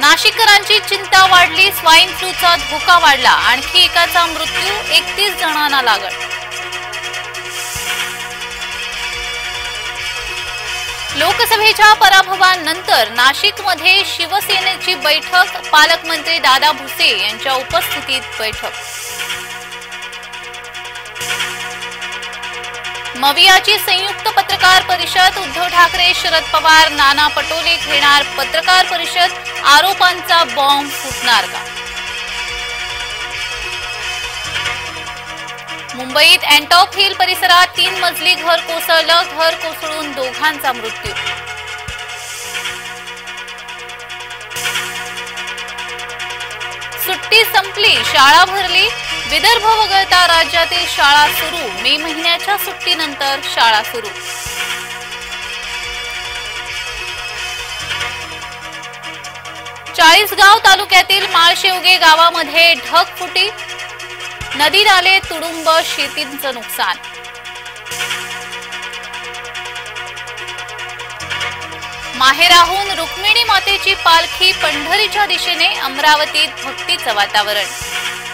नाशिककरांची चिंता वाढली, स्वाईन फ्लूचा धोका वाढला, आणखी एकाचा मृत्यू, 31 जणांना लागण. लोकसभेच्या पराभवानंतर नाशिकमध्ये शिवसेनेची बैठक, पालकमंत्री दादा भुसे यांच्या उपस्थितीत बैठक. मवियाची संयुक्त पत्रकार परिषद, उद्धव ठाकरे, शरद पवार, नाना पटोले घेणार पत्रकार परिषद, आरोपांचा बॉम्ब फुटणार का? मुंबईत अँटॉक हिल परिसरात 3 मजली घर कोसळलं, घर कोसळून दोघांचा मृत्यू. सुट्टी संपली, शाळा भरली, विदर्भ वगळता राज्यातील शाळा सुरू, मे महिन्याच्या सुट्टीनंतर शाळा सुरू. चाळीसगाव तालुक्यातील माळशेवगे गावामध्ये ढगफुटी, नदी नाले तुडुंब, शेतीचं नुकसान. माहेराहून रुक्मिणी मातेची पालखी पंढरीच्या दिशेने, अमरावतीत भक्तीचं वातावरण.